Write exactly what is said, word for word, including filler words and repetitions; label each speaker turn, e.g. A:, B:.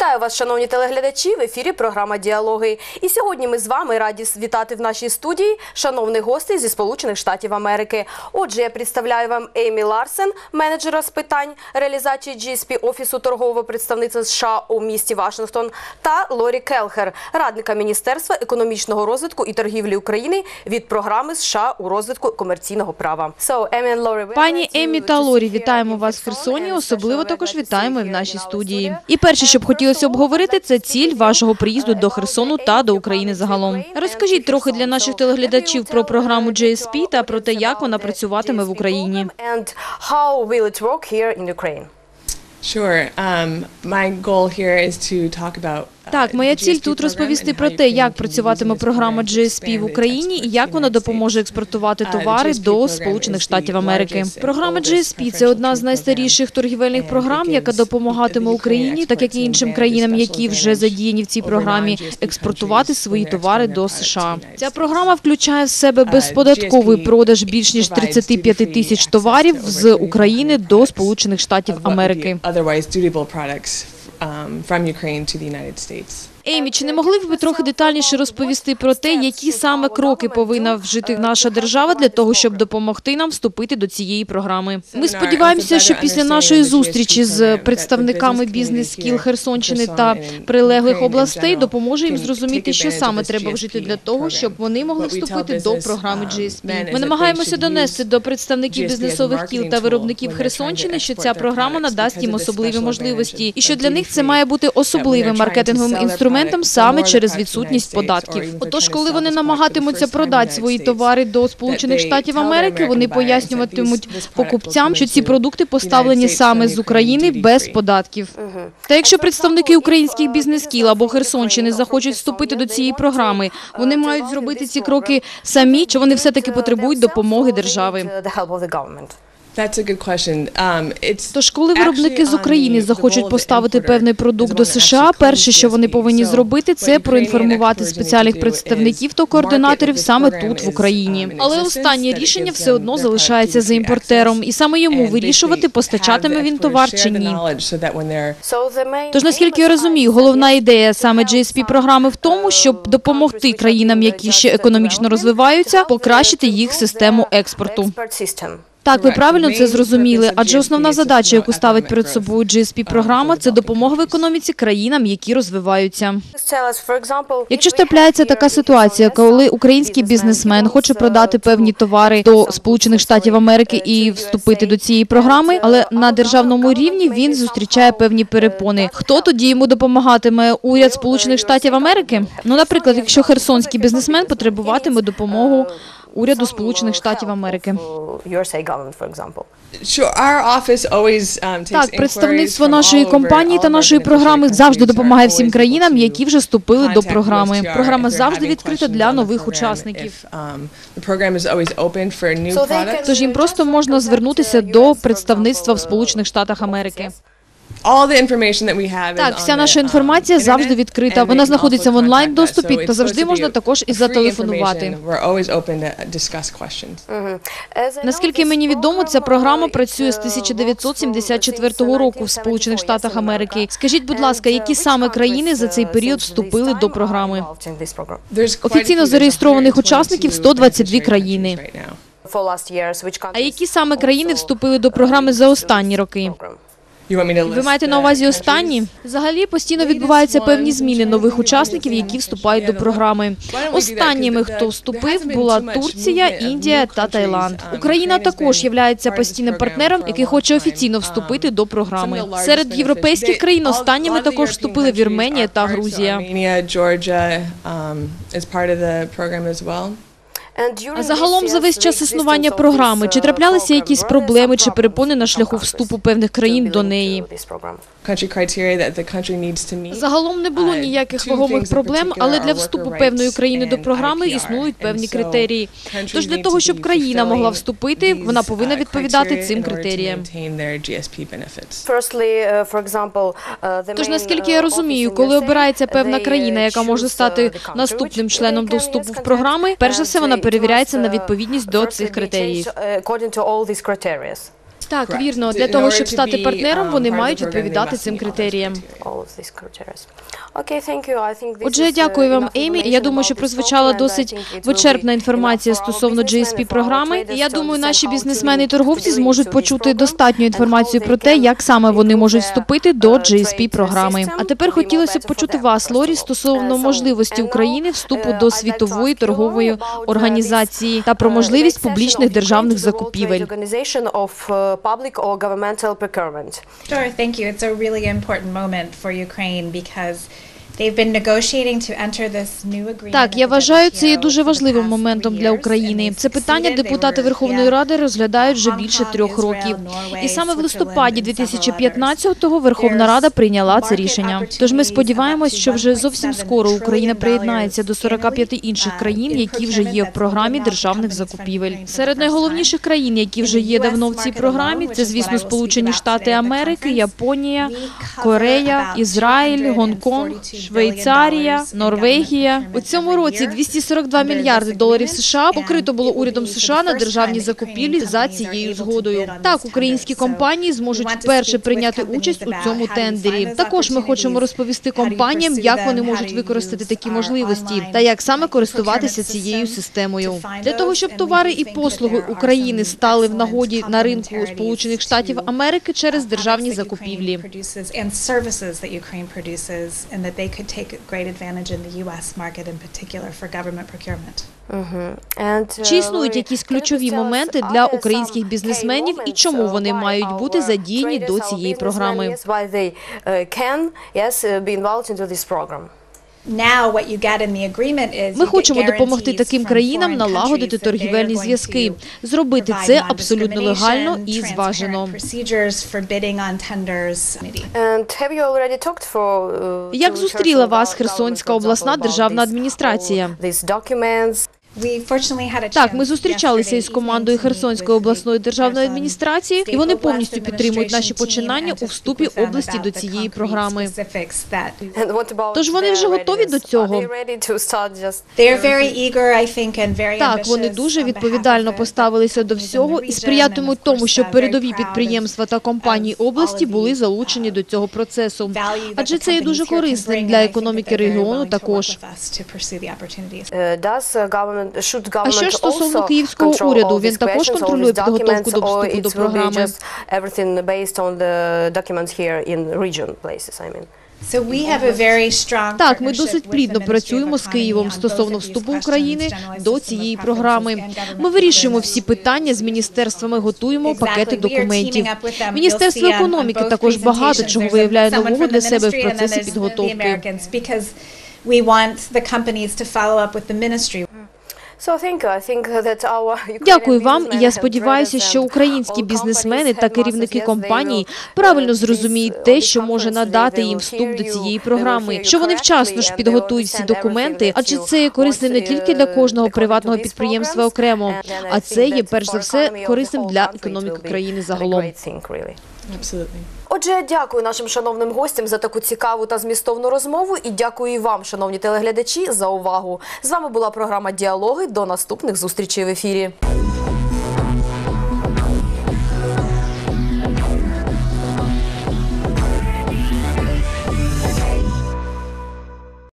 A: Вітаю вас, шановні телеглядачі, в ефірі програма «Діалоги». І сьогодні ми з вами раді вітати в нашій студії шановних гостей зі Сполучених Штатів Америки. Отже, я представляю вам Емі Ларсен, менеджера з питань реалізації джі ес пі Офісу торгового представництва США у місті Вашингтон, та Лорі Келхер, радника Міністерства економічного розвитку і торгівлі України від програми США у розвитку комерційного права.
B: Пані Емі та Лорі, вітаємо вас в Херсоні, особливо також вітаємо і в нашій студії. І перше, що б хотілося обговорити, це ціль вашого приїзду до Херсону та до України загалом. Розкажіть трохи для наших телеглядачів про програму джі ес пі та про те, як вона працюватиме в Україні.
C: Sure. Um, my goal here is to talk about
B: Так, моя ціль тут розповісти про те, як працюватиме програма джі ес пі в Україні і як вона допоможе експортувати товари до Сполучених Штатів Америки. Програма джі ес пі – це одна з найстаріших торгівельних програм, яка допомагатиме Україні, так як і іншим країнам, які вже задіяні в цій програмі, експортувати свої товари до США. Ця програма включає в себе безподатковий продаж більш ніж тридцяти п'яти тисяч товарів з України до Сполучених Штатів Америки.
C: From Ukraine to the United States.
B: Емі, чи не могли б ви трохи детальніше розповісти про те, які саме кроки повинна вжити наша держава для того, щоб допомогти нам вступити до цієї програми? Ми сподіваємося, що після нашої зустрічі з представниками бізнес-скіл Херсонщини та прилеглих областей допоможе їм зрозуміти, що саме треба вжити для того, щоб вони могли вступити до програми джі ес пі. Ми намагаємося донести до представників бізнесових кіл та виробників Херсонщини, що ця програма надасть їм особливі можливості і що для них це має бути особливим маркетинговим інструментом, саме через відсутність податків. Отож, коли вони намагатимуться продати свої товари до Сполучених Штатів Америки, вони пояснюватимуть покупцям, що ці продукти поставлені саме з України без податків. Та якщо представники українських бізнес-кіл або Херсонщини захочуть вступити до цієї програми, вони мають зробити ці кроки самі, чи вони все-таки потребують допомоги держави?
C: That's a good question. Um, it's
B: Тож, коли виробники з України захочуть поставити певний продукт до США, перше, що вони повинні зробити, це проінформувати спеціальних представників та координаторів саме тут, в Україні. Але останнє рішення все одно залишається за імпортером, і саме йому вирішувати, постачатиме він товар чи ні. Тож, наскільки я розумію, головна ідея саме джі ес пі-програми в тому, щоб допомогти країнам, які ще економічно розвиваються, покращити їх систему експорту. Так, ви правильно це зрозуміли, адже основна задача, яку ставить перед собою джі ес пі-програма, це допомога в економіці країнам, які розвиваються. Якщо ж трапляється така ситуація, коли український бізнесмен хоче продати певні товари до Сполучених Штатів Америки і вступити до цієї програми, але на державному рівні він зустрічає певні перепони. Хто тоді йому допомагатиме? Уряд Сполучених Штатів Америки? Ну, наприклад, якщо херсонський бізнесмен потребуватиме допомогу уряду Сполучених Штатів Америки. Так, представництво нашої компанії та нашої програми завжди допомагає всім країнам, які вже вступили до програми. Програма завжди відкрита для нових учасників. Тож їм просто можна звернутися до представництва в Сполучених Штатах Америки. Так, вся наша інформація завжди відкрита. Вона знаходиться в онлайн-доступі, та завжди можна також і зателефонувати. Наскільки мені відомо, ця програма працює з тисяча дев'ятсот сімдесят четвертого року в Сполучених Штатах Америки. Скажіть, будь ласка, які саме країни за цей період вступили до програми? Офіційно зареєстрованих учасників сто двадцять дві країни. А які саме країни вступили до програми за останні роки? Ви маєте на увазі останні? Взагалі постійно відбуваються певні зміни нових учасників, які вступають до програми. Останніми, хто вступив, була Турція, Індія та Таїланд. Україна також є постійним партнером, який хоче офіційно вступити до програми. Серед європейських країн останніми також вступили Вірменія та Грузія. А загалом за весь час існування програми, чи траплялися якісь проблеми чи перепони на шляху вступу певних країн до неї? Загалом не було ніяких вагомих проблем, але для вступу певної країни до програми існують певні критерії. Тож для того, щоб країна могла вступити, вона повинна відповідати цим критеріям. Тож, наскільки я розумію, коли обирається певна країна, яка може стати наступним членом до вступу в програми, перш за все вона перевіряється на відповідність до цих критеріїв. Так, вірно. Для того, щоб стати партнером, вони мають відповідати цим критеріям. Отже, я дякую вам, Емі. Я думаю, що прозвучала досить вичерпна інформація стосовно джі ес пі-програми. І я думаю, наші бізнесмени і торговці зможуть почути достатню інформацію про те, як саме вони можуть вступити до джі ес пі-програми. А тепер хотілося б почути вас, Лорі, стосовно можливості України вступу до світової торгової організації та про можливість публічних державних закупівель.
D: Sure, thank you. It's a really important moment for Ukraine because they've been negotiating to enter this new agreement.
B: Так, я вважаю, це є дуже важливим моментом для України. Це питання депутати Верховної Ради розглядають вже більше трьох років. І саме в листопаді дві тисячі п'ятнадцятого Верховна Рада прийняла це рішення. Тож ми сподіваємось, що вже зовсім скоро Україна приєднається до сорока п'яти інших країн, які вже є в програмі державних закупівель. Серед найголовніших країн, які вже є давно в цій програмі, це, звісно, Сполучені Штати Америки, Японія, Корея, Ізраїль, Гонконг, Швейцарія, Норвегія. У цьому році двісті сорок два мільярди доларів США покрито було урядом США на державні закупівлі за цією згодою. Так, українські компанії зможуть вперше прийняти участь у цьому тендері. Також ми хочемо розповісти компаніям, як вони можуть використати такі можливості та як саме користуватися цією системою. Для того, щоб товари і послуги України стали в нагоді на ринку Сполучених Штатів Америки через державні закупівлі.
D: They could take great advantage in the U S market in particular for government procurement.
B: Чи існують якісь ключові моменти для українських бізнесменів і чому вони мають бути задіяні до цієї програми? Ми хочемо допомогти таким країнам налагодити торгівельні зв'язки, зробити це абсолютно легально і зважено. Як зустріла вас Херсонська обласна державна адміністрація? Так, ми зустрічалися із командою Херсонської обласної державної адміністрації, і вони повністю підтримують наші починання у вступі області до цієї програми. Тож вони вже готові до цього? Так, вони дуже відповідально поставилися до всього і сприятимуть тому, щоб передові підприємства та компанії області були залучені до цього процесу. Адже це є дуже корисним для економіки регіону також. А що ж стосовно київського уряду? Він також контролює підготовку до вступу до програми? Так, ми досить плідно працюємо з Києвом стосовно вступу України до цієї програми. Ми вирішуємо всі питання з міністерствами, готуємо пакети документів. Міністерство економіки також багато чого виявляє нового для себе в процесі підготовки. Дякую вам, і я сподіваюся, що українські бізнесмени та керівники компаній правильно зрозуміють те, що може надати їм вступ до цієї програми, що вони вчасно ж підготують всі документи, адже це є корисним не тільки для кожного приватного підприємства окремо, а це є перш за все корисним для економіки країни загалом.
C: Absolutely.
A: Отже, дякую нашим шановним гостям за таку цікаву та змістовну розмову і дякую і вам, шановні телеглядачі, за увагу. З вами була програма «Діалоги». До наступних зустрічей в ефірі.